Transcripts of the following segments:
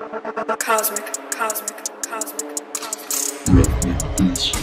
Cosmic, cosmic, cosmic, cosmic.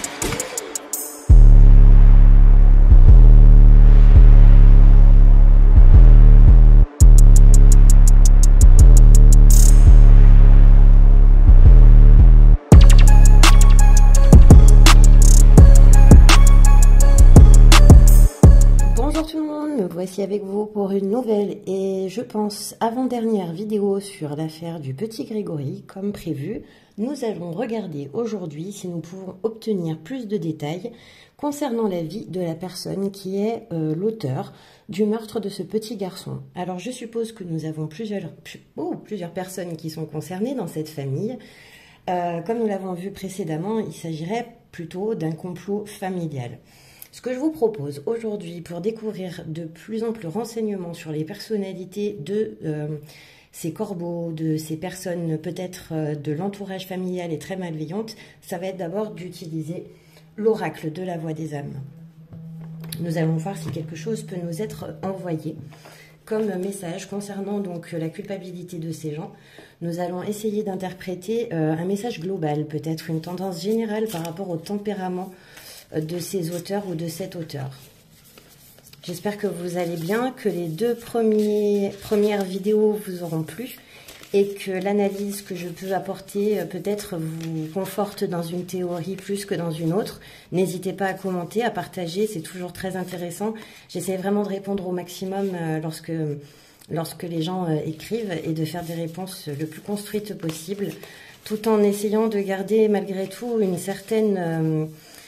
Bonjour tout le monde, me voici avec vous pour une nouvelle et je pense avant-dernière vidéo sur l'affaire du petit Grégory. Comme prévu, nous allons regarder aujourd'hui si nous pouvons obtenir plus de détails concernant la vie de la personne qui est l'auteur du meurtre de ce petit garçon. Alors je suppose que nous avons plusieurs personnes qui sont concernées dans cette famille. Comme nous l'avons vu précédemment, il s'agirait plutôt d'un complot familial. Ce que je vous propose aujourd'hui pour découvrir de plus amples renseignements sur les personnalités de ces corbeaux, de ces personnes peut-être de l'entourage familial et très malveillantes, ça va être d'abord d'utiliser l'oracle de la voix des âmes. Nous allons voir si quelque chose peut nous être envoyé comme message concernant donc la culpabilité de ces gens. Nous allons essayer d'interpréter un message global, peut-être une tendance générale par rapport au tempérament de ces auteurs ou de cet auteur. J'espère que vous allez bien, que les deux premières vidéos vous auront plu et que l'analyse que je peux apporter peut-être vous conforte dans une théorie plus que dans une autre. N'hésitez pas à commenter, à partager, c'est toujours très intéressant. J'essaie vraiment de répondre au maximum lorsque les gens écrivent et de faire des réponses le plus construites possible, tout en essayant de garder malgré tout une certaine...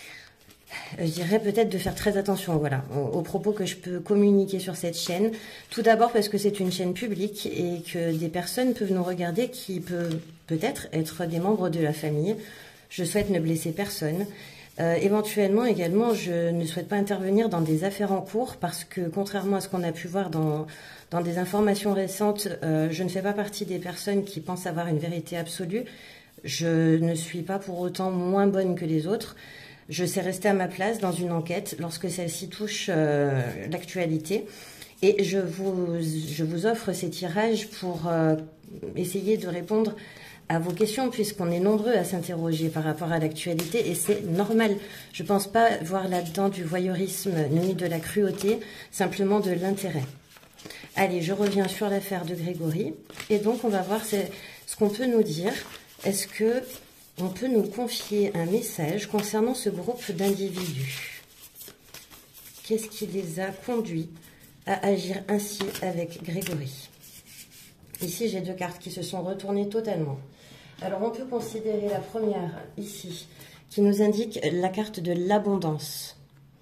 je dirais peut-être de faire très attention aux propos que je peux communiquer sur cette chaîne. Tout d'abord parce que c'est une chaîne publique et que des personnes peuvent nous regarder qui peuvent peut-être être des membres de la famille. Je souhaite ne blesser personne. Éventuellement également, je ne souhaite pas intervenir dans des affaires en cours parce que contrairement à ce qu'on a pu voir dans des informations récentes, je ne fais pas partie des personnes qui pensent avoir une vérité absolue. Je ne suis pas pour autant moins bonne que les autres. Je sais rester à ma place dans une enquête lorsque celle-ci touche l'actualité. Et je vous offre ces tirages pour essayer de répondre à vos questions, puisqu'on est nombreux à s'interroger par rapport à l'actualité, et c'est normal. Je ne pense pas voir là-dedans du voyeurisme ni de la cruauté, simplement de l'intérêt. Allez, je reviens sur l'affaire de Grégory, et donc on va voir ce qu'on peut nous dire. Est-ce que on peut nous confier un message concernant ce groupe d'individus? Qu'est-ce qui les a conduits à agir ainsi avec Grégory? Ici, j'ai deux cartes qui se sont retournées totalement. Alors, on peut considérer la première, ici, qui nous indique la carte de l'abondance.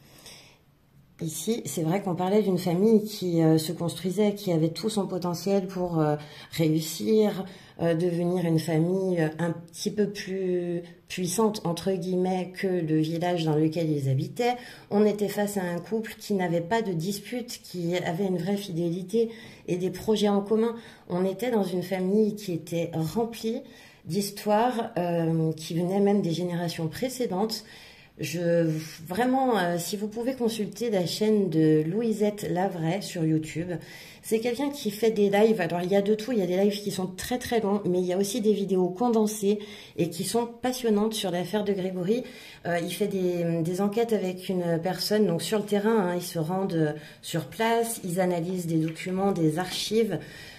Ici, c'est vrai qu'on parlait d'une famille qui se construisait, qui avait tout son potentiel pour réussir, devenir une famille un petit peu plus puissante, entre guillemets, que le village dans lequel ils habitaient. On était face à un couple qui n'avait pas de dispute, qui avait une vraie fidélité et des projets en commun. On était dans une famille qui était remplie d'histoires qui venaient même des générations précédentes. Vraiment, si vous pouvez consulter la chaîne de Louisette Lavray sur YouTube, c'est quelqu'un qui fait des lives. Alors, il y a de tout. Il y a des lives qui sont très très longs, mais il y a aussi des vidéos condensées et qui sont passionnantes sur l'affaire de Grégory. Il fait des enquêtes avec une personne, donc sur le terrain, ils se rendent sur place, ils analysent des documents, des archives.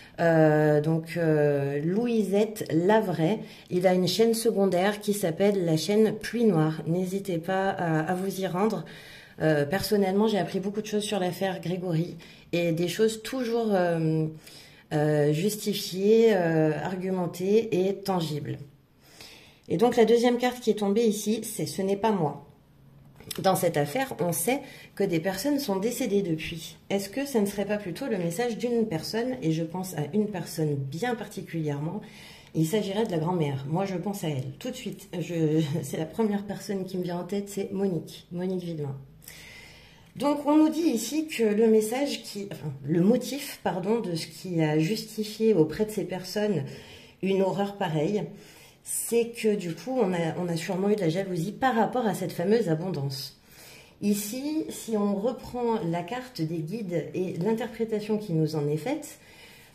Louisette Lavray, il a une chaîne secondaire qui s'appelle la chaîne Pluie Noire. N'hésitez pas à vous y rendre. Personnellement, j'ai appris beaucoup de choses sur l'affaire Grégory et des choses toujours justifiées, argumentées et tangibles. Et donc la deuxième carte qui est tombée ici, c'est ce n'est pas moi. Dans cette affaire, on sait que des personnes sont décédées depuis. Est-ce que ça ne serait pas plutôt le message d'une personne? Et je pense à une personne bien particulièrement. Il s'agirait de la grand-mère. Moi, je pense à elle. Tout de suite, c'est la première personne qui me vient en tête, c'est Monique Villemain. Donc, on nous dit ici que le motif de ce qui a justifié auprès de ces personnes une horreur pareille, c'est que du coup, on a sûrement eu de la jalousie par rapport à cette fameuse abondance. Ici, si on reprend la carte des guides et l'interprétation qui nous en est faite,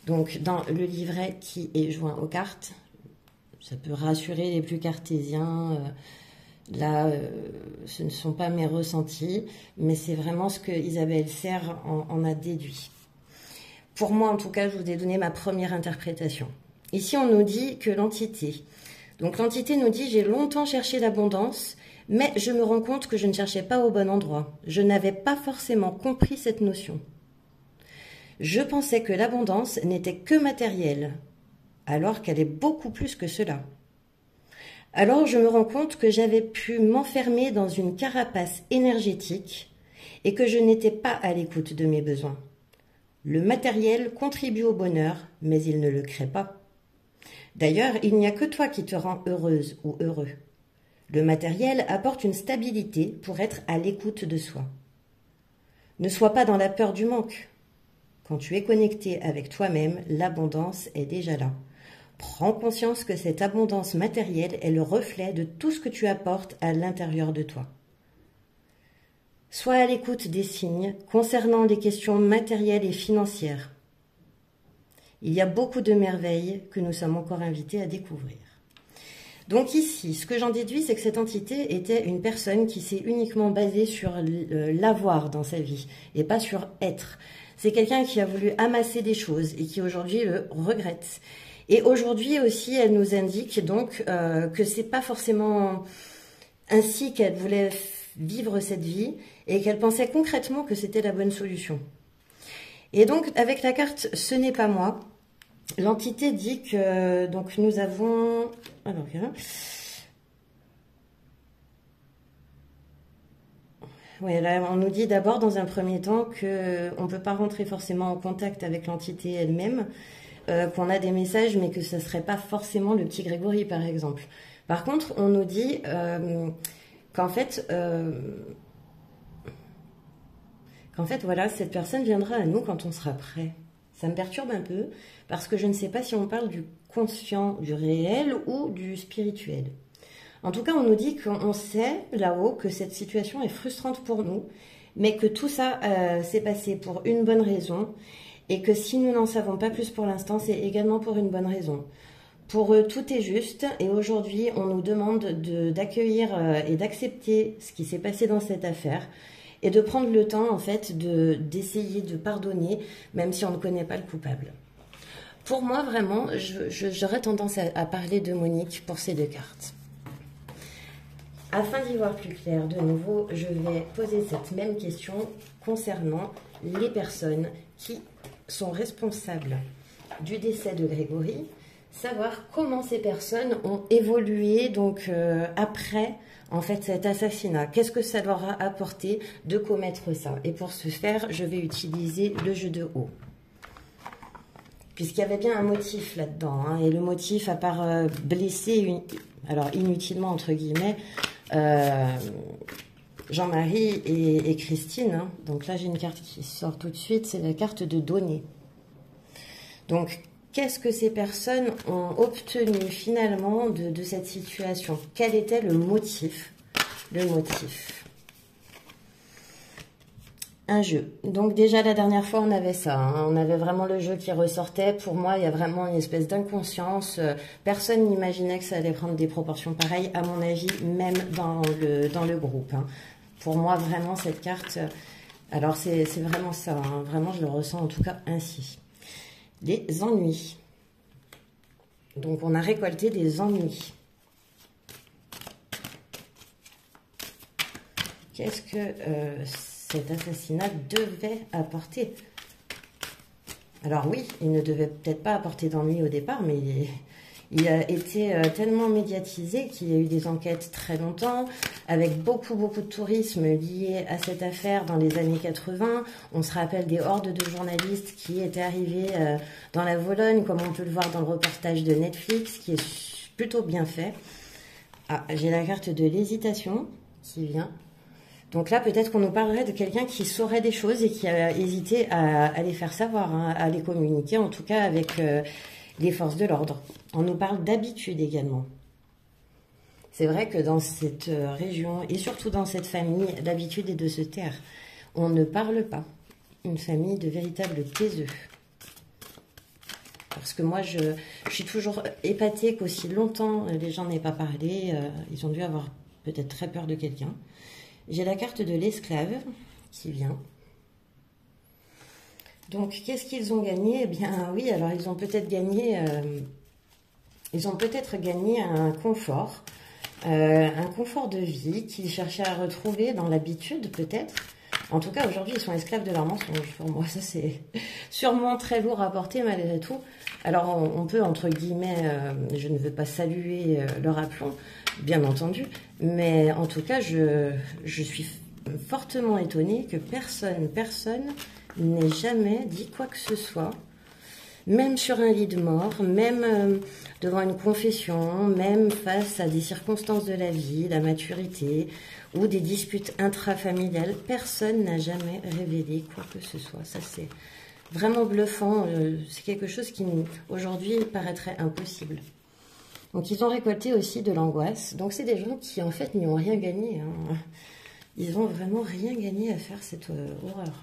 Donc, dans le livret qui est joint aux cartes, ça peut rassurer les plus cartésiens. Là, ce ne sont pas mes ressentis, mais c'est vraiment ce que Isabelle Serre en a déduit. Pour moi, en tout cas, je vous ai donné ma première interprétation. Ici, on nous dit que l'entité. Donc, l'entité nous dit « J'ai longtemps cherché l'abondance, mais je me rends compte que je ne cherchais pas au bon endroit. Je n'avais pas forcément compris cette notion. Je pensais que l'abondance n'était que matérielle, alors qu'elle est beaucoup plus que cela. Alors, je me rends compte que j'avais pu m'enfermer dans une carapace énergétique et que je n'étais pas à l'écoute de mes besoins. Le matériel contribue au bonheur, mais il ne le crée pas. D'ailleurs, il n'y a que toi qui te rends heureuse ou heureux. Le matériel apporte une stabilité pour être à l'écoute de soi. Ne sois pas dans la peur du manque. Quand tu es connecté avec toi-même, l'abondance est déjà là. Prends conscience que cette abondance matérielle est le reflet de tout ce que tu apportes à l'intérieur de toi. Sois à l'écoute des signes concernant les questions matérielles et financières. Il y a beaucoup de merveilles que nous sommes encore invités à découvrir. Donc ici, ce que j'en déduis, c'est que cette entité était une personne qui s'est uniquement basée sur l'avoir dans sa vie et pas sur être. C'est quelqu'un qui a voulu amasser des choses et qui aujourd'hui le regrette. Et aujourd'hui aussi, elle nous indique donc que c'est pas forcément ainsi qu'elle voulait vivre cette vie et qu'elle pensait concrètement que c'était la bonne solution. Et donc, avec la carte « Ce n'est pas moi », l'entité dit que donc nous avons... Alors, oui, là, on nous dit d'abord, dans un premier temps, qu'on ne peut pas rentrer forcément en contact avec l'entité elle-même, qu'on a des messages, mais que ce ne serait pas forcément le petit Grégory, par exemple. Par contre, on nous dit qu'en fait, voilà, cette personne viendra à nous quand on sera prêt. Ça me perturbe un peu, parce que je ne sais pas si on parle du conscient, du réel ou du spirituel. En tout cas, on nous dit qu'on sait là-haut que cette situation est frustrante pour nous, mais que tout ça s'est passé pour une bonne raison, et que si nous n'en savons pas plus pour l'instant, c'est également pour une bonne raison. Pour eux, tout est juste, et aujourd'hui, on nous demande d'accueillir et d'accepter ce qui s'est passé dans cette affaire, et de prendre le temps, en fait, d'essayer de pardonner, même si on ne connaît pas le coupable. Pour moi, vraiment, j'aurais tendance à parler de Monique pour ces deux cartes. Afin d'y voir plus clair, de nouveau, je vais poser cette même question concernant les personnes qui sont responsables du décès de Grégory, savoir comment ces personnes ont évolué donc après en fait cet assassinat. Qu'est-ce que ça leur a apporté de commettre ça? Et pour ce faire, je vais utiliser le jeu de haut. Puisqu'il y avait bien un motif là-dedans, hein, et le motif, à part blesser, alors inutilement entre guillemets, Jean-Marie et Christine, hein. Donc là j'ai une carte qui sort tout de suite, c'est la carte de donner. Donc qu'est-ce que ces personnes ont obtenu finalement de cette situation? Quel était le motif? Le motif. Un jeu. Donc déjà la dernière fois on avait ça, hein. On avait vraiment le jeu qui ressortait. Pour moi il y a vraiment une espèce d'inconscience. Personne n'imaginait que ça allait prendre des proportions pareilles, à mon avis, même dans le groupe, hein. Pour moi vraiment cette carte, alors c'est vraiment ça, hein. Vraiment je le ressens en tout cas ainsi. Les ennuis. Donc on a récolté des ennuis. Qu'est-ce que cet assassinat devait apporter? Alors oui, il ne devait peut-être pas apporter d'ennui au départ, mais il a été tellement médiatisé qu'il y a eu des enquêtes très longtemps, avec beaucoup de tourisme lié à cette affaire dans les années 80. On se rappelle des hordes de journalistes qui étaient arrivés dans la Vologne, comme on peut le voir dans le reportage de Netflix, qui est plutôt bien fait. Ah, j'ai la carte de l'hésitation qui vient. Donc là, peut-être qu'on nous parlerait de quelqu'un qui saurait des choses et qui a hésité à les faire savoir, hein, à les communiquer, en tout cas avec les forces de l'ordre. On nous parle d'habitude également. C'est vrai que dans cette région, et surtout dans cette famille, l'habitude est de se taire. On ne parle pas. Une famille de véritables taiseux. parce que moi, je suis toujours épatée qu'aussi longtemps les gens n'aient pas parlé. Ils ont dû avoir peut-être très peur de quelqu'un. J'ai la carte de l'esclave qui vient. Donc, qu'est-ce qu'ils ont gagné? Eh bien, oui, alors ils ont peut-être gagné un confort de vie qu'ils cherchaient à retrouver dans l'habitude, peut-être. En tout cas, aujourd'hui, ils sont esclaves de leur mensonge. Pour moi, ça, c'est sûrement très lourd à porter, malgré tout. Alors, on peut, entre guillemets, je ne veux pas saluer leur aplomb, bien entendu, mais en tout cas, je suis fortement étonnée que personne n'ait jamais dit quoi que ce soit, même sur un lit de mort, même devant une confession, même face à des circonstances de la vie, la maturité ou des disputes intrafamiliales. Personne n'a jamais révélé quoi que ce soit. Ça, c'est vraiment bluffant. C'est quelque chose qui, aujourd'hui, paraîtrait impossible. Donc, ils ont récolté aussi de l'angoisse. Donc, c'est des gens qui, en fait, n'y ont rien gagné. Hein. Ils n'ont vraiment rien gagné à faire cette horreur.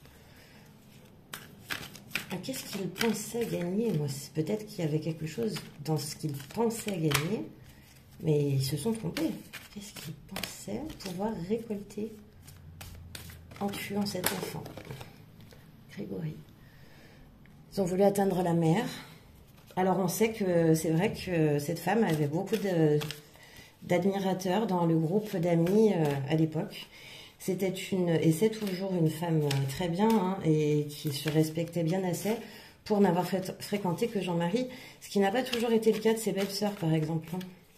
Qu'est-ce qu'ils pensaient gagner? Moi, peut-être qu'il y avait quelque chose dans ce qu'ils pensaient gagner, mais ils se sont trompés. Qu'est-ce qu'ils pensaient pouvoir récolter en tuant cet enfant? Grégory. Ils ont voulu atteindre la mer. Alors, on sait que c'est vrai que cette femme avait beaucoup d'admirateurs dans le groupe d'amis à l'époque. C'était et c'est toujours une femme très bien, hein, et qui se respectait bien assez pour n'avoir fréquenté que Jean-Marie, ce qui n'a pas toujours été le cas de ses belles-sœurs, par exemple.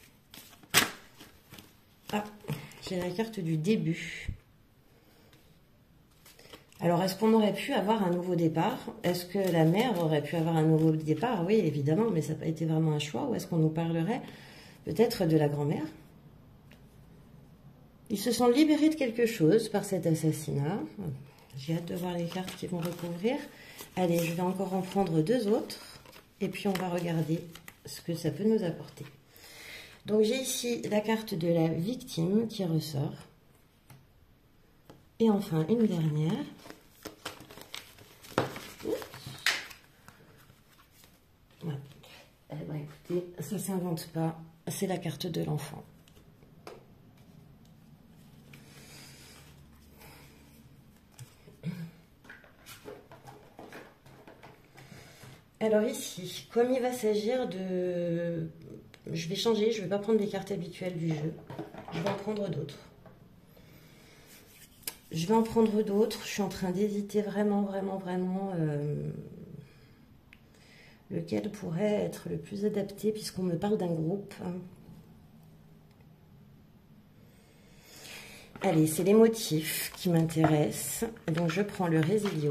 Ah, j'ai la carte du début. Alors, est-ce qu'on aurait pu avoir un nouveau départ? Est-ce que la mère aurait pu avoir un nouveau départ? Oui, évidemment, mais ça n'a pas été vraiment un choix. Ou est-ce qu'on nous parlerait peut-être de la grand-mère? Ils se sont libérés de quelque chose par cet assassinat. J'ai hâte de voir les cartes qui vont recouvrir. Allez, je vais encore en prendre deux autres. Et puis, on va regarder ce que ça peut nous apporter. Donc, j'ai ici la carte de la victime qui ressort. Et enfin, une dernière. Ouais. Eh ben, écoutez, ça ne s'invente pas. C'est la carte de l'enfant. Alors ici, comme il va s'agir de... Je vais changer, je ne vais pas prendre les cartes habituelles du jeu. Je vais en prendre d'autres. Je suis en train d'hésiter vraiment lequel pourrait être le plus adapté puisqu'on me parle d'un groupe. Allez, c'est les motifs qui m'intéressent. Donc je prends le Résilio.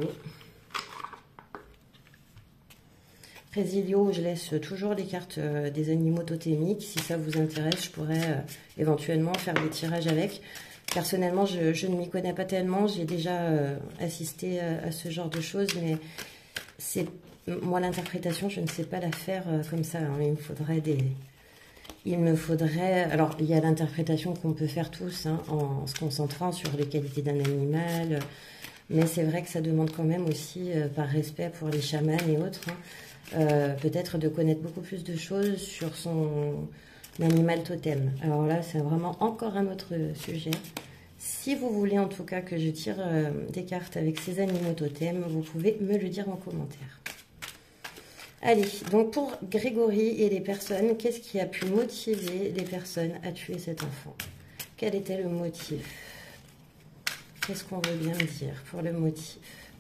Résilio, je laisse toujours les cartes des animaux totémiques. Si ça vous intéresse, je pourrais éventuellement faire des tirages avec. Personnellement, je ne m'y connais pas tellement. J'ai déjà assisté à ce genre de choses, mais c'est moi l'interprétation, je ne sais pas la faire comme ça. Hein. Il me faudrait... Alors, il y a l'interprétation qu'on peut faire tous, hein, en se concentrant sur les qualités d'un animal. Mais c'est vrai que ça demande quand même aussi, par respect pour les chamans et autres, hein, peut-être de connaître beaucoup plus de choses sur son animal totem. Alors là, c'est vraiment encore un autre sujet. Si vous voulez en tout cas que je tire des cartes avec ces animaux totems, vous pouvez me le dire en commentaire. Allez, donc pour Grégory et les personnes, qu'est-ce qui a pu motiver les personnes à tuer cet enfant? Quel était le motif? Qu'est-ce qu'on veut bien dire pour le motif?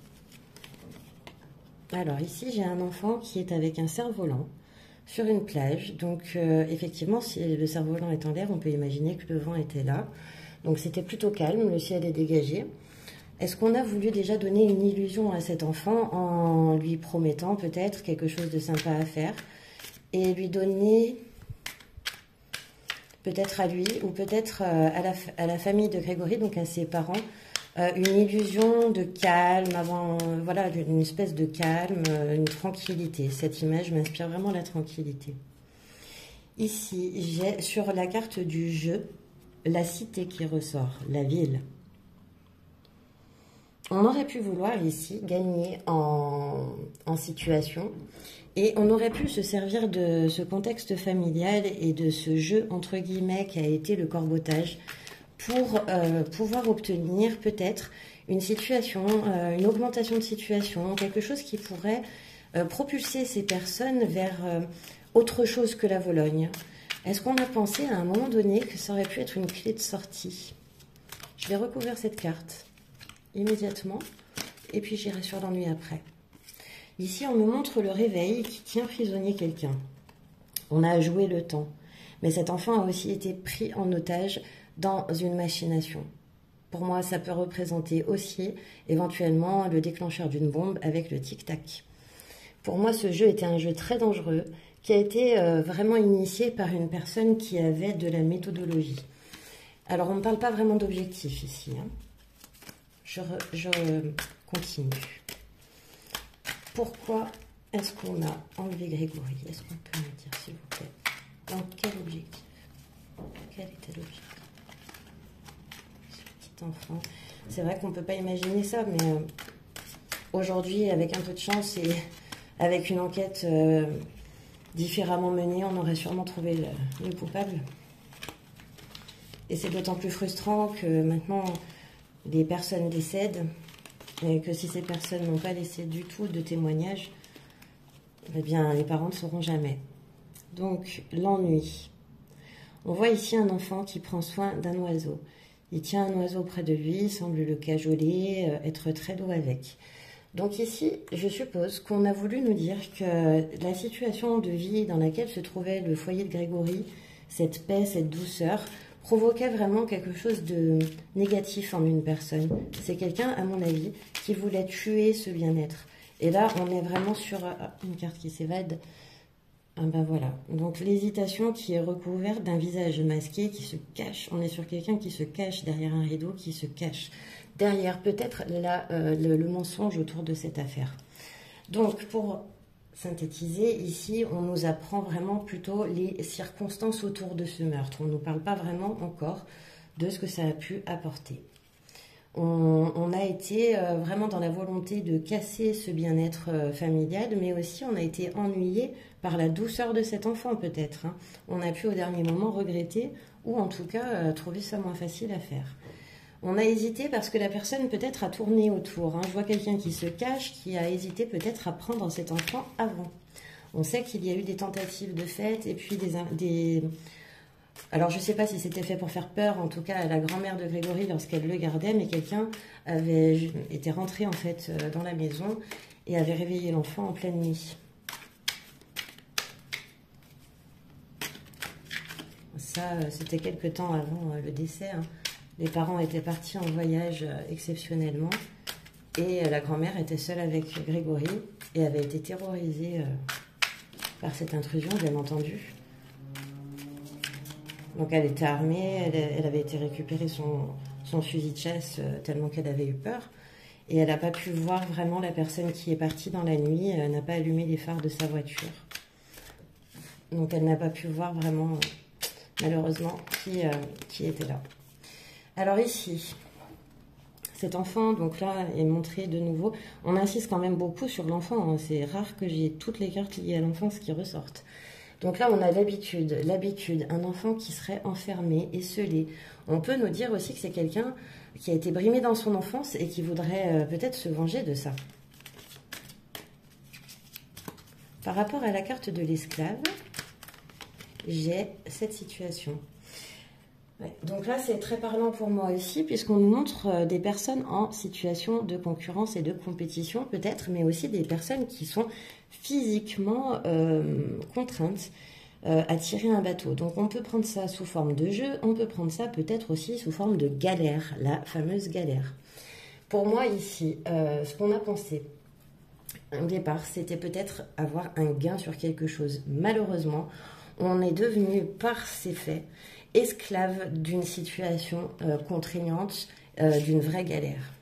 Alors ici, j'ai un enfant qui est avec un cerf-volant sur une plage. Donc effectivement, si le cerf-volant est en l'air, on peut imaginer que le vent était là. Donc c'était plutôt calme, le ciel est dégagé. Est-ce qu'on a voulu déjà donner une illusion à cet enfant en lui promettant peut-être quelque chose de sympa à faire et lui donner, peut-être à lui ou peut-être à la famille de Grégory, donc à ses parents, une illusion de calme, voilà, une espèce de calme, une tranquillité. Cette image m'inspire vraiment la tranquillité. Ici, j'ai sur la carte du jeu la cité qui ressort, la ville. On aurait pu vouloir ici gagner en situation et on aurait pu se servir de ce contexte familial et de ce jeu entre guillemets qui a été le corbeautage pour pouvoir obtenir peut-être une situation, une augmentation de situation, quelque chose qui pourrait propulser ces personnes vers autre chose que la Vologne. Est-ce qu'on a pensé à un moment donné que ça aurait pu être une clé de sortie? Je vais recouvrir cette carte immédiatement et puis j'irai sur l'ennui après. Ici, on me montre le réveil qui tient prisonnier quelqu'un. On a joué le temps, mais cet enfant a aussi été pris en otage dans une machination. Pour moi, ça peut représenter aussi éventuellement le déclencheur d'une bombe avec le tic-tac. Pour moi, ce jeu était un jeu très dangereux qui a été vraiment initié par une personne qui avait de la méthodologie. Alors, on ne parle pas vraiment d'objectif ici, hein. Je continue. Pourquoi est-ce qu'on a enlevé Grégory? Est-ce qu'on peut me dire, s'il vous plaît, dans quel objectif? Quel était l'objectif? Ce petit enfant. C'est vrai qu'on ne peut pas imaginer ça, mais aujourd'hui, avec un peu de chance et avec une enquête différemment menée, on aurait sûrement trouvé le coupable. Et c'est d'autant plus frustrant que maintenant, les personnes décèdent et que si ces personnes n'ont pas laissé du tout de témoignages, eh bien, les parents ne sauront jamais. Donc, l'ennui. On voit ici un enfant qui prend soin d'un oiseau. Il tient un oiseau près de lui, semble le cajoler, être très doux avec. Donc ici, je suppose qu'on a voulu nous dire que la situation de vie dans laquelle se trouvait le foyer de Grégory, cette paix, cette douceur, provoquait vraiment quelque chose de négatif en une personne. C'est quelqu'un, à mon avis, qui voulait tuer ce bien-être. Et là, on est vraiment sur une carte qui s'évade. Ah ben voilà. Donc l'hésitation qui est recouverte d'un visage masqué qui se cache. On est sur quelqu'un qui se cache derrière un rideau, qui se cache derrière peut-être le mensonge autour de cette affaire. Donc pour synthétiser, ici, on nous apprend vraiment plutôt les circonstances autour de ce meurtre. On ne nous parle pas vraiment encore de ce que ça a pu apporter. On a été vraiment dans la volonté de casser ce bien-être familial, mais aussi on a été ennuyé par la douceur de cet enfant peut-être. Hein. On a pu au dernier moment regretter ou en tout cas trouver ça moins facile à faire. On a hésité parce que la personne peut-être a tourné autour. Hein. Je vois quelqu'un qui se cache, qui a hésité peut-être à prendre cet enfant avant. On sait qu'il y a eu des tentatives de fête et puis des... Alors je ne sais pas si c'était fait pour faire peur, en tout cas à la grand-mère de Grégory lorsqu'elle le gardait, mais quelqu'un avait été rentré en fait dans la maison et avait réveillé l'enfant en pleine nuit. Ça, c'était quelque temps avant le décès, hein. Les parents étaient partis en voyage exceptionnellement et la grand-mère était seule avec Grégory et avait été terrorisée par cette intrusion, bien entendu. Donc elle était armée, elle avait été récupérer son fusil de chasse tellement qu'elle avait eu peur. Et elle n'a pas pu voir vraiment la personne qui est partie dans la nuit, elle n'a pas allumé les phares de sa voiture. Donc elle n'a pas pu voir vraiment, malheureusement, qui était là. Alors ici, cet enfant, donc là, est montré de nouveau. On insiste quand même beaucoup sur l'enfant. Hein. C'est rare que j'ai toutes les cartes liées à l'enfance qui ressortent. Donc là, on a l'habitude, un enfant qui serait enfermé, esseulé. On peut nous dire aussi que c'est quelqu'un qui a été brimé dans son enfance et qui voudrait peut-être se venger de ça. Par rapport à la carte de l'esclave, j'ai cette situation. Ouais. Donc là, c'est très parlant pour moi aussi, puisqu'on nous montre des personnes en situation de concurrence et de compétition, peut-être, mais aussi des personnes qui sont physiquement contraintes à tirer un bateau. Donc on peut prendre ça sous forme de jeu, on peut prendre ça peut-être aussi sous forme de galère, la fameuse galère. Pour moi, ici, ce qu'on a pensé au départ, c'était peut-être avoir un gain sur quelque chose. Malheureusement, on est devenu, par ces faits, esclave d'une situation contraignante, d'une vraie galère.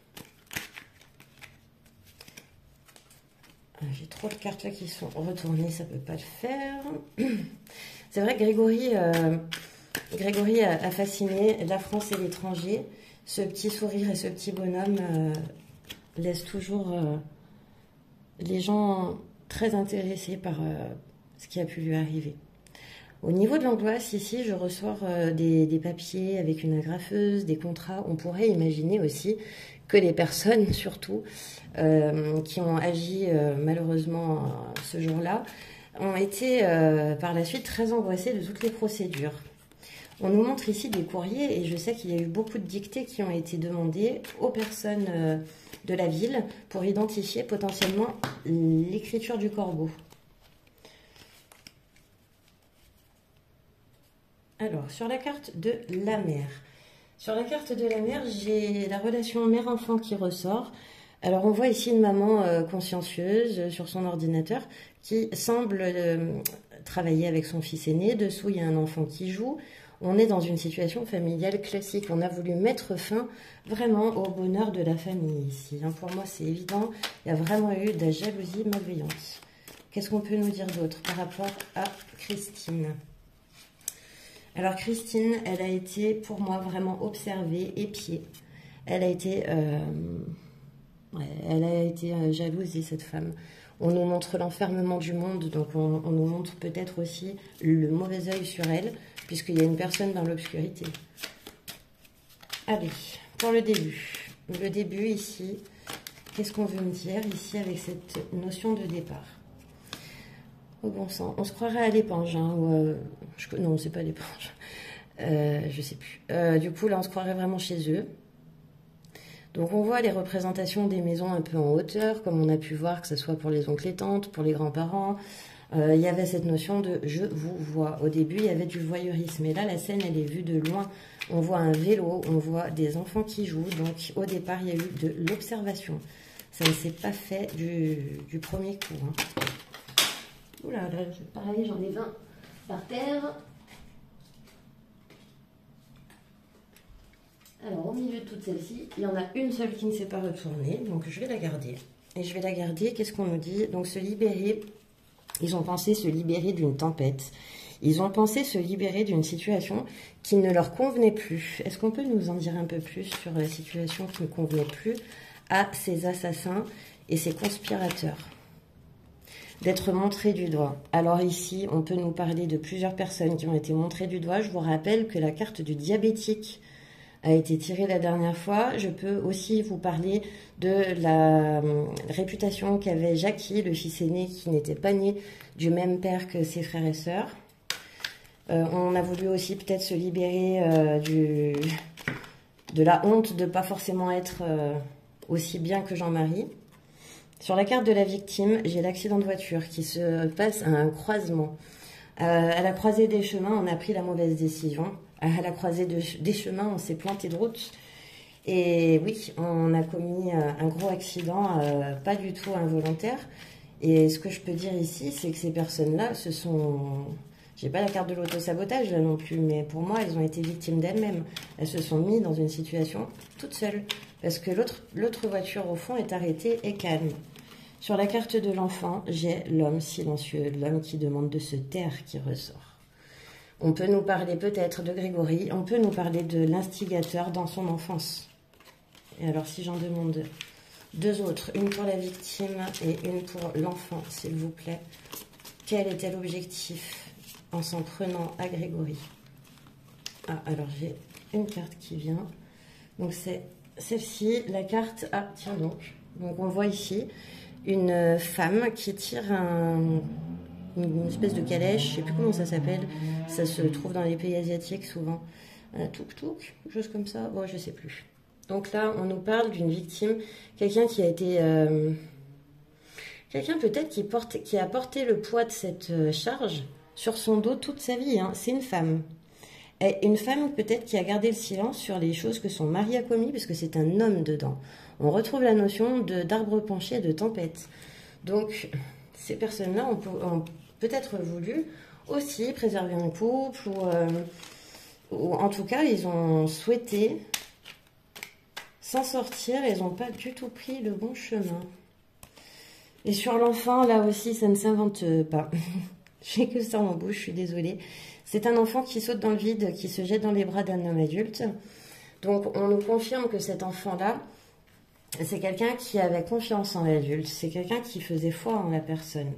J'ai trop de cartes là qui sont retournées, ça ne peut pas le faire. C'est vrai que Grégory a fasciné la France et l'étranger. Ce petit sourire et ce petit bonhomme laisse toujours les gens très intéressés par ce qui a pu lui arriver. Au niveau de l'angoisse, ici, je ressors des papiers avec une agrafeuse, des contrats. On pourrait imaginer aussi que les personnes, surtout, qui ont agi malheureusement ce jour-là, ont été par la suite très angoissées de toutes les procédures. On nous montre ici des courriers et je sais qu'il y a eu beaucoup de dictées qui ont été demandées aux personnes de la ville pour identifier potentiellement l'écriture du corbeau. Alors, sur la carte de la mère. Sur la carte de la mère, j'ai la relation mère-enfant qui ressort. Alors, on voit ici une maman consciencieuse sur son ordinateur qui semble travailler avec son fils aîné. Dessous, il y a un enfant qui joue. On est dans une situation familiale classique. On a voulu mettre fin vraiment au bonheur de la famille ici. Pour moi, c'est évident. Il y a vraiment eu de la jalousie malveillante. Qu'est-ce qu'on peut nous dire d'autre par rapport à Christine ? Alors Christine, elle a été pour moi vraiment observée, épiée. Elle a été jalousée, cette femme. On nous montre l'enfermement du monde, donc on nous montre peut-être aussi le mauvais œil sur elle, puisqu'il y a une personne dans l'obscurité. Allez, pour le début. Le début ici, qu'est-ce qu'on veut me dire ici avec cette notion de départ ? Au bon sang, on se croirait à l'éponge, hein, non, c'est pas l'éponge, je sais plus. Du coup, là, on se croirait vraiment chez eux. Donc, on voit les représentations des maisons un peu en hauteur, comme on a pu voir, que ce soit pour les oncles et tantes, pour les grands-parents. Il y avait cette notion de « je vous vois ». Au début, il y avait du voyeurisme, et là, la scène, elle est vue de loin. On voit un vélo, on voit des enfants qui jouent, donc au départ, il y a eu de l'observation. Ça ne s'est pas fait du premier coup, hein. Oula, là, pareil, j'en ai 20 par terre. Alors, au milieu de toutes celles-ci, il y en a une seule qui ne s'est pas retournée, donc je vais la garder. Et je vais la garder, qu'est-ce qu'on nous dit? Donc, se libérer, ils ont pensé se libérer d'une tempête. Ils ont pensé se libérer d'une situation qui ne leur convenait plus. Est-ce qu'on peut nous en dire un peu plus sur la situation qui ne convenait plus à ces assassins et ces conspirateurs? D'être montré du doigt. Alors ici, on peut nous parler de plusieurs personnes qui ont été montrées du doigt. Je vous rappelle que la carte du diabétique a été tirée la dernière fois. Je peux aussi vous parler de la réputation qu'avait Jackie, le fils aîné qui n'était pas né du même père que ses frères et sœurs. On a voulu aussi peut-être se libérer de la honte de ne pas forcément être aussi bien que Jean-Marie. Sur la carte de la victime, j'ai l'accident de voiture qui se passe à un croisement. À la croisée des chemins, on a pris la mauvaise décision. À la croisée des chemins, on s'est planté de route. Et oui, on a commis un gros accident, pas du tout involontaire. Et ce que je peux dire ici, c'est que ces personnes-là, ce sont... J'ai pas la carte de l'autosabotage là non plus, mais pour moi, elles ont été victimes d'elles-mêmes. Elles se sont mises dans une situation toute seule. Parce que l'autre voiture, au fond, est arrêtée et calme. Sur la carte de l'enfant, j'ai l'homme silencieux, l'homme qui demande de se taire qui ressort. On peut nous parler peut-être de Grégory, on peut nous parler de l'instigateur dans son enfance. Et alors, si j'en demande deux autres, une pour la victime et une pour l'enfant, s'il vous plaît, quel était l'objectif en s'en prenant à Grégory? Ah, alors j'ai une carte qui vient. Donc c'est celle-ci, la carte... Ah, tiens donc. Donc on voit ici une femme qui tire une espèce de calèche, je ne sais plus comment ça s'appelle. Ça se trouve dans les pays asiatiques souvent. Un touk-touk, chose comme ça. Bon, je ne sais plus. Donc là, on nous parle d'une victime, quelqu'un qui a été... quelqu'un peut-être qui a porté le poids de cette charge sur son dos toute sa vie. Hein. C'est une femme. Et une femme peut-être qui a gardé le silence sur les choses que son mari a commis, parce que c'est un homme dedans. On retrouve la notion d'arbre penché et de tempête. Donc, ces personnes-là ont peut-être voulu aussi préserver un couple, ou en tout cas, ils ont souhaité s'en sortir, et ils n'ont pas du tout pris le bon chemin. Et sur l'enfant, là aussi, ça ne s'invente pas. J'ai que ça en bouche, je suis désolée. C'est un enfant qui saute dans le vide, qui se jette dans les bras d'un homme adulte. Donc, on nous confirme que cet enfant-là C'est quelqu'un qui avait confiance en l'adulte. C'est quelqu'un qui faisait foi en la personne.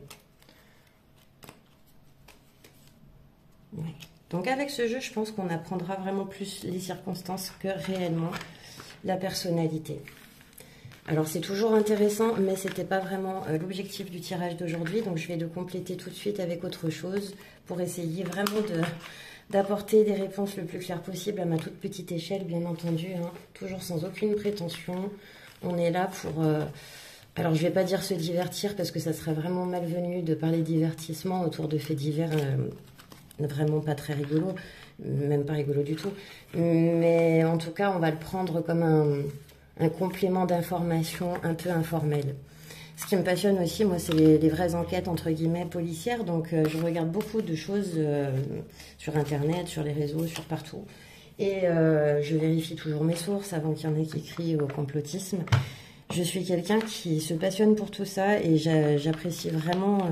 Ouais. Donc avec ce jeu, je pense qu'on apprendra vraiment plus les circonstances que réellement la personnalité. Alors c'est toujours intéressant, mais ce n'était pas vraiment l'objectif du tirage d'aujourd'hui. Donc je vais le compléter tout de suite avec autre chose pour essayer vraiment d'apporter des réponses le plus claires possible à ma toute petite échelle, bien entendu. Hein, toujours sans aucune prétention. On est là pour... alors je ne vais pas dire se divertir parce que ça serait vraiment malvenu de parler divertissement autour de faits divers vraiment pas très rigolo, même pas rigolo du tout. Mais en tout cas, on va le prendre comme un complément d'information un peu informel. Ce qui me passionne aussi, moi, c'est les vraies enquêtes, entre guillemets, policières. Donc, je regarde beaucoup de choses sur Internet, sur les réseaux, sur partout. Et je vérifie toujours mes sources avant qu'il y en ait qui crient au complotisme. Je suis quelqu'un qui se passionne pour tout ça et j'apprécie vraiment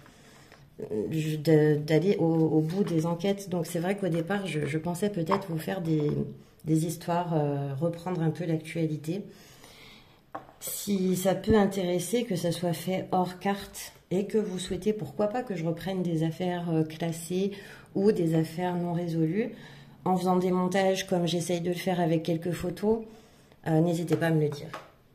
d'aller au bout des enquêtes. Donc, c'est vrai qu'au départ, je pensais peut-être vous faire des histoires, reprendre un peu l'actualité. Si ça peut intéresser, que ça soit fait hors carte et que vous souhaitez, pourquoi pas, que je reprenne des affaires classées ou des affaires non résolues, en faisant des montages comme j'essaye de le faire avec quelques photos, n'hésitez pas à me le dire.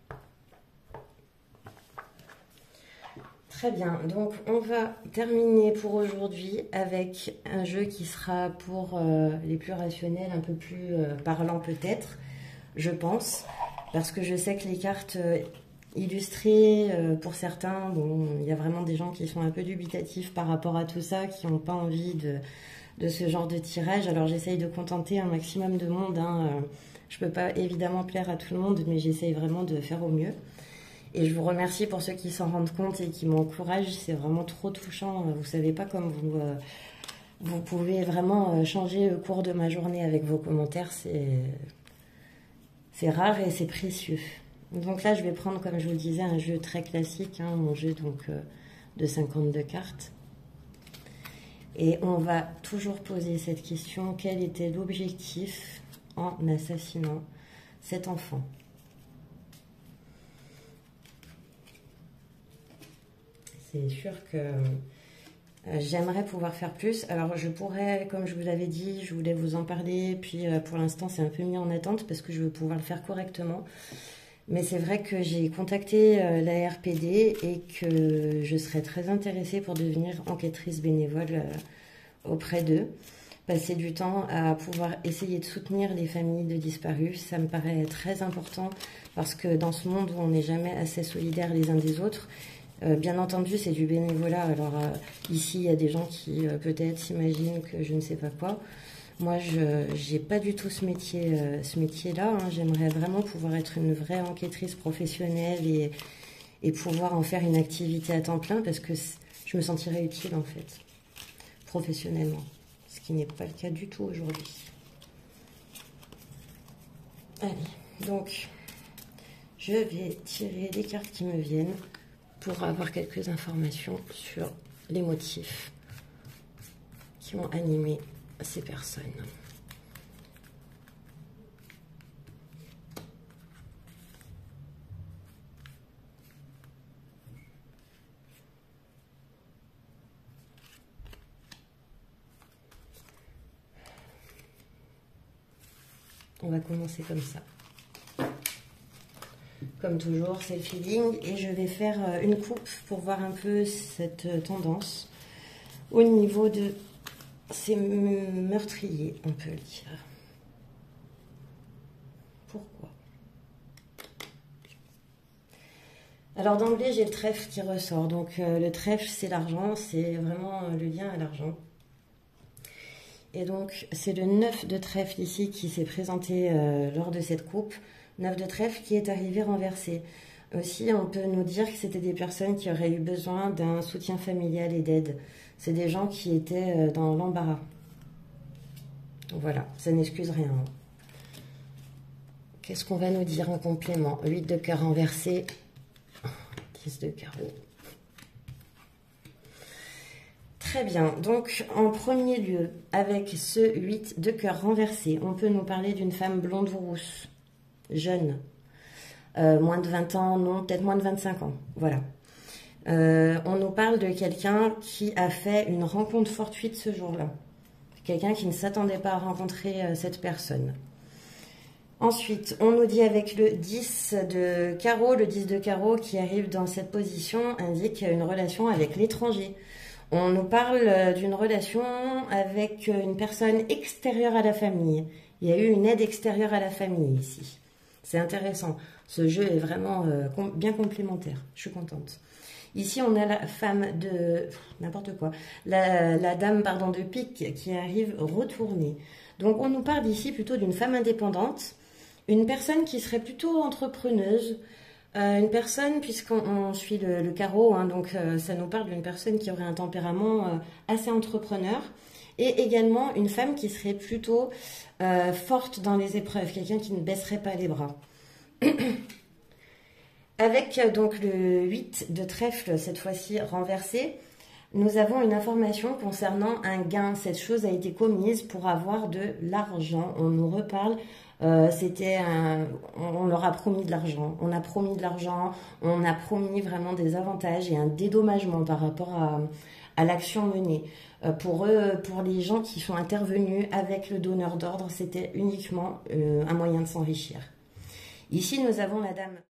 Très bien, donc on va terminer pour aujourd'hui avec un jeu qui sera pour les plus rationnels, un peu plus parlant peut-être, je pense. Parce que je sais que les cartes illustrées, pour certains, bon, il y a vraiment des gens qui sont un peu dubitatifs par rapport à tout ça, qui n'ont pas envie de ce genre de tirage. Alors j'essaye de contenter un maximum de monde. Hein. Je ne peux pas évidemment plaire à tout le monde, mais j'essaye vraiment de faire au mieux. Et je vous remercie pour ceux qui s'en rendent compte et qui m'encouragent. C'est vraiment trop touchant. Vous ne savez pas comme vous pouvez vraiment changer le cours de ma journée avec vos commentaires. C'est rare et c'est précieux. Donc là, je vais prendre, comme je vous le disais, un jeu très classique, hein, mon jeu donc, de 52 cartes. Et on va toujours poser cette question, quel était l'objectif en assassinant cet enfant ? C'est sûr que j'aimerais pouvoir faire plus. Alors je pourrais, comme je vous l'avais dit, je voulais vous en parler, puis pour l'instant c'est un peu mis en attente parce que je veux pouvoir le faire correctement. Mais c'est vrai que j'ai contacté la RPD et que je serais très intéressée pour devenir enquêtrice bénévole auprès d'eux. Passer du temps à pouvoir essayer de soutenir les familles de disparus, ça me paraît très important parce que dans ce monde où on n'est jamais assez solidaires les uns des autres, bien entendu, c'est du bénévolat. Alors ici, il y a des gens qui peut-être s'imaginent que je ne sais pas quoi. Moi, je n'ai pas du tout ce métier-là. Hein. J'aimerais vraiment pouvoir être une vraie enquêtrice professionnelle et pouvoir en faire une activité à temps plein parce que je me sentirais utile en fait, professionnellement. Ce qui n'est pas le cas du tout aujourd'hui. Allez, donc je vais tirer les cartes qui me viennent pour avoir quelques informations sur les motifs qui ont animé ces personnes. On va commencer comme ça. Comme toujours, c'est le feeling et je vais faire une coupe pour voir un peu cette tendance au niveau de ces meurtriers, on peut le dire. Pourquoi? Alors d'emblée, j'ai le trèfle qui ressort. Donc le trèfle, c'est l'argent, c'est vraiment le lien à l'argent. Et donc, c'est le 9 de trèfle ici qui s'est présenté lors de cette coupe. 9 de trèfle qui est arrivé renversé. Aussi, on peut nous dire que c'était des personnes qui auraient eu besoin d'un soutien familial et d'aide. C'est des gens qui étaient dans l'embarras. Voilà, ça n'excuse rien. Qu'est-ce qu'on va nous dire en complément? 8 de cœur renversé, 10 de carreau. Très bien, donc en premier lieu, avec ce 8 de cœur renversé, on peut nous parler d'une femme blonde ou rousse, jeune, Moins de 20 ans, non, peut-être moins de 25 ans. Voilà. On nous parle de quelqu'un qui a fait une rencontre fortuite ce jour-là. Quelqu'un qui ne s'attendait pas à rencontrer cette personne. Ensuite, on nous dit avec le 10 de carreau, le 10 de carreau qui arrive dans cette position indique une relation avec l'étranger. On nous parle d'une relation avec une personne extérieure à la famille. Il y a eu une aide extérieure à la famille ici. C'est intéressant. Ce jeu est vraiment bien complémentaire. Je suis contente. Ici, on a la femme de... n'importe quoi. La dame, pardon, de pique qui arrive retournée. Donc, on nous parle ici plutôt d'une femme indépendante. Une personne qui serait plutôt entrepreneuse. Une personne, puisqu'on suit le carreau, hein, donc ça nous parle d'une personne qui aurait un tempérament assez entrepreneur. Et également une femme qui serait plutôt forte dans les épreuves. Quelqu'un qui ne baisserait pas les bras. Avec donc le 8 de trèfle, cette fois-ci renversé, nous avons une information concernant un gain. Cette chose a été commise pour avoir de l'argent. On nous reparle, on leur a promis de l'argent. On a promis de l'argent, on a promis vraiment des avantages et un dédommagement par rapport à l'action menée. Pour eux, pour les gens qui sont intervenus avec le donneur d'ordre, c'était uniquement un moyen de s'enrichir. Ici, nous avons la dame...